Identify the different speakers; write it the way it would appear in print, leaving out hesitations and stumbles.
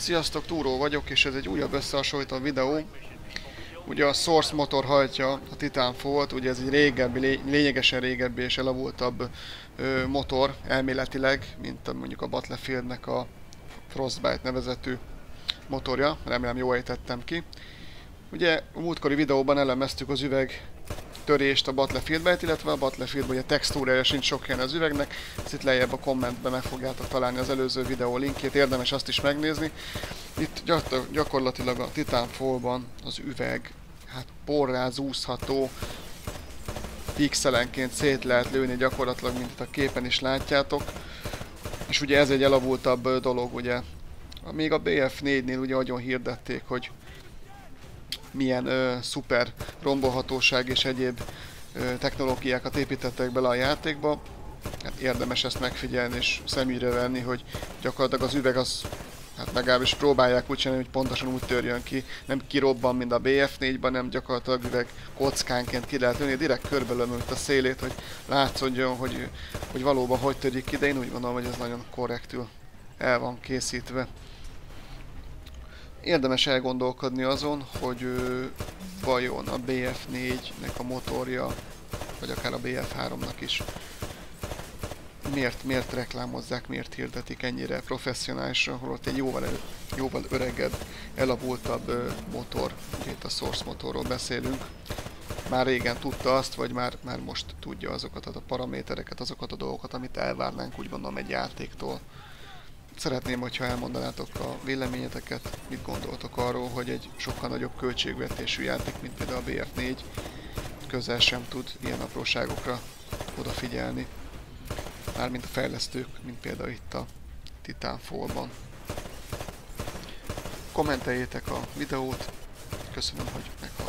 Speaker 1: Sziasztok, Túró vagyok, és ez egy újabb összehasonlító videó. Ugye a Source motor hajtja a Titanfall-t, ugye ez egy régebbi, lényegesen régebbi és elavultabb motor elméletileg, mint mondjuk a Battlefieldnek a Frostbite nevezetű motorja, remélem jól ejtettem ki. Ugye a múltkori videóban elemeztük az üveg törést a Battlefieldbe, illetve a Battlefieldben ugye textúrája sincs sok helyen az üvegnek, ezt itt lejjebb a kommentben meg fogjátok találni az előző videó linkjét, érdemes azt is megnézni. Itt gyakorlatilag a Titanfall-ban az üveg, hát porrá zúzható, pixelenként szét lehet lőni gyakorlatilag, mint itt a képen is látjátok. És ugye ez egy elavultabb dolog, ugye. Még a BF4-nél ugye nagyon hirdették, hogy milyen szuper rombolhatóság és egyéb technológiákat építettek bele a játékba. Hát érdemes ezt megfigyelni és szemügyre venni, hogy gyakorlatilag az üveg az, hát legalábbis próbálják úgy csinálni, hogy pontosan úgy törjön ki, nem kirobban, mint a BF4-ben, nem gyakorlatilag üveg kockánként ki lehet lőni, direkt körbelömöl a szélét, hogy látszódjon, hogy valóban hogy törik ki, de én úgy gondolom, hogy ez nagyon korrektül el van készítve. Érdemes elgondolkodni azon, hogy vajon a BF4-nek a motorja, vagy akár a BF3-nak is miért reklámozzák, miért hirdetik ennyire professzionálisra, holott egy jóval öregebb, elavultabb motor, ugye itt a Source motorról beszélünk. Már régen tudta azt, vagy már most tudja azokat a paramétereket, azokat a dolgokat, amit elvárnánk, úgy gondolom, egy játéktól. Szeretném, hogyha elmondanátok a véleményeteket, mit gondoltok arról, hogy egy sokkal nagyobb költségvetésű játék, mint például a BF4, közel sem tud ilyen apróságokra odafigyelni. Mármint a fejlesztők, mint például itt a Titanfall-ban. Kommenteljétek a videót, köszönöm, hogy meghallgattatok.